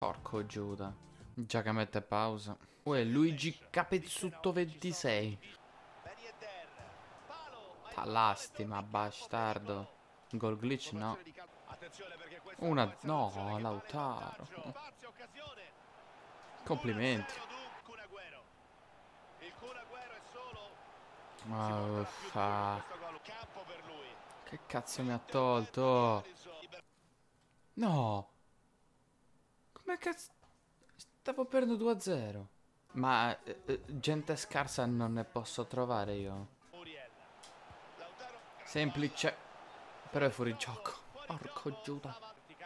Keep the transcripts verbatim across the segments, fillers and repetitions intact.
Porco Giuda. Già che mette pausa. Uè, Luigi Capezzutto ventisei. Lastima, bastardo. Gol glitch no. Una... No, Lautaro. Complimenti. Ma uffa. Che cazzo mi ha tolto? No. Come cazzo? Stavo perdendo due a zero. Ma eh, eh, gente scarsa non ne posso trovare io. Semplice. Però è fuori gioco. Porco Giuda.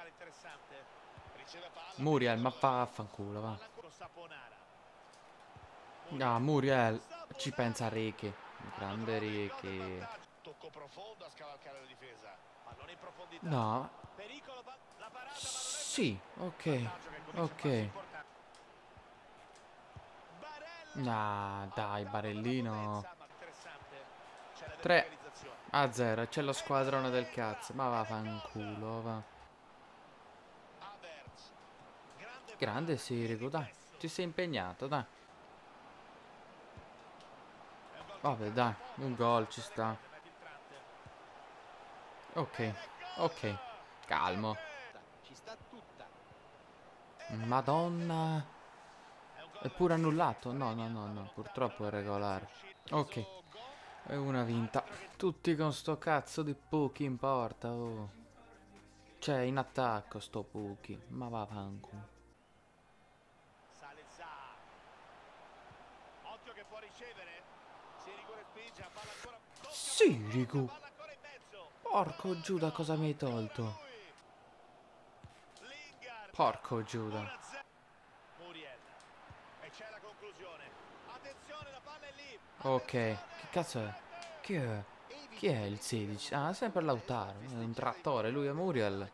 Muriel, ma vaffanculo, va. Ah, Muriel. Ci pensa Ricky. Grande Ricky. No. Sì, ok. Ok. Ah, dai, Barellino. tre a zero. C'è lo squadrone del cazzo. Ma vaffanculo, va. Grande Sirico, dai. Ti sei impegnato, dai. Vabbè, dai. Un gol ci sta. Ok. Ok. Calmo. Madonna. È pure annullato? No, no, no, no. Purtroppo è regolare. Ok. È una vinta. Tutti con sto cazzo di Puki in porta, oh. Cioè, in attacco sto Puki. Ma va fanculo. Sirico. Porco Giuda, cosa mi hai tolto? Porco Giuda. Ok, che cazzo è? Chi è? Chi è il sedici? Ah, sempre Lautaro. È un trattore, lui è Muriel.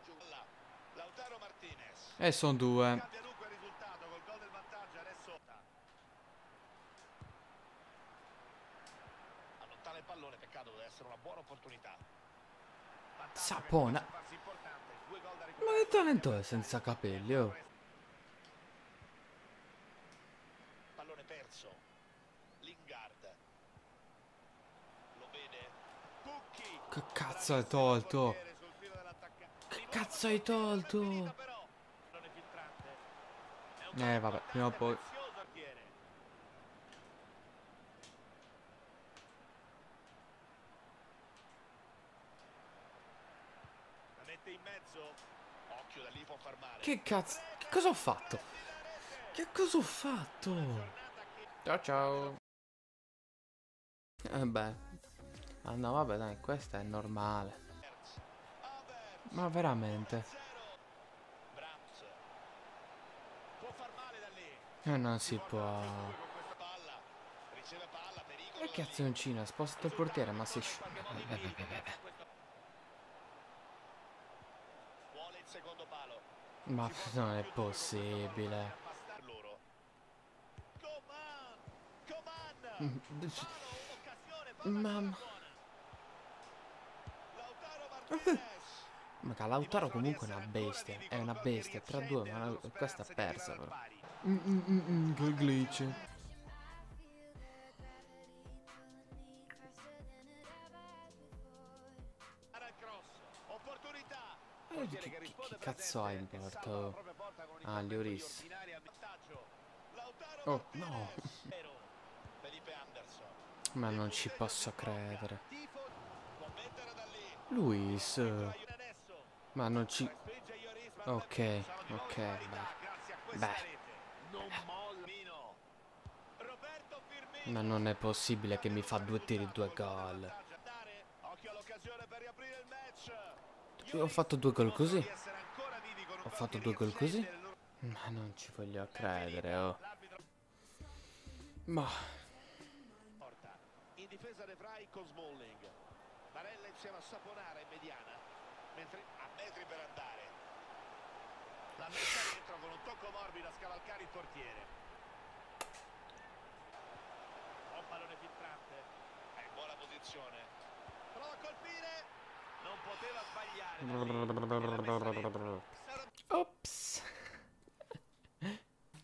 E sono due. Sapona. Ma che talento è senza capelli, oh? Pallone perso. Lingard. Lo vede. Pucchi. Che cazzo hai tolto? Che cazzo hai tolto? Eh vabbè, prima o poi. La mette in mezzo. Occhio, da lì può far male. Che cazzo? Che cosa ho fatto? Che cosa ho fatto? Ciao ciao. Eh beh. Ah no, vabbè dai, questa è normale. Ma veramente. Eh non si può. Che cazzioncina, sposta il portiere, ma si sc... Beh, beh, beh, beh. Ma non è possibile. Mamma. Ma Lautaro comunque è una bestia. È una bestia. tre a due, ma questa è persa però. Mm, mm, mm, mm, che glitch. Eh, chi, chi, chi cazzo hai in porta? Ah, Lloris. Oh, no. Ma non ci posso credere. Luis. Ma non ci... Ok, ok, beh. Beh. Ma non è possibile che mi fa due tiri, due gol. Ho fatto due gol così. Ho fatto due gol così. Ma non ci voglio credere, oh. Ma... In difesa De Vrij con Smalling. Barella insieme a Saponara in mediana, mentre a metri per andare. La messa dentro con un tocco morbido a scavalcare il portiere. Un pallone filtrante. È in buona posizione. Prova a colpire. Non poteva sbagliare. Ops.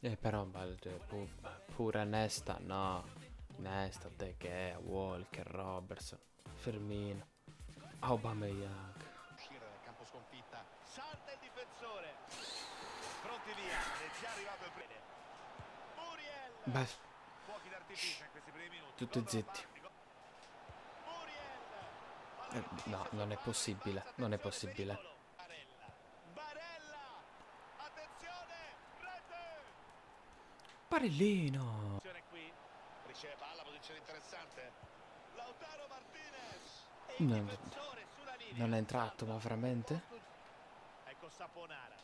Eh però beh, cioè, pu- pure Nesta, no. Nesta, De Gea, Walker, Robertson, Firmino, Aubameyang. Uscire dal campo sconfitta. Salta il difensore. Pronti via. Ed è già arrivato il primo. Muriel. Beh, Fuochi d'artificio in questi primi minuti. tutti Gol dalla zitti. parte. Muriel. Palla Eh, che finisce no, sul non è palo, possibile, rimbalza, non è attenzione, possibile. pericolo. Barella. Barella. Attenzione. Rete. Parellino! Attenzione qui. Riceve palla, posizione interessante. Lautaro Martinez. E il Non, difensore sulla linea. non è entrato, ma veramente? Ecco Saponara.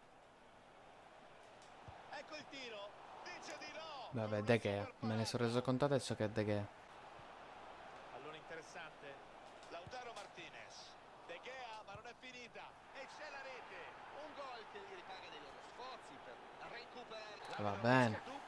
Ecco il tiro. Dice di no. Vabbè, De Gea, me ne sono reso conto adesso che è De Gea. Allora interessante. Lautaro Martinez. De Gea, ma non è finita. E c'è la rete. Un gol che li ripaga dei loro sforzi per recuperare. Va bene.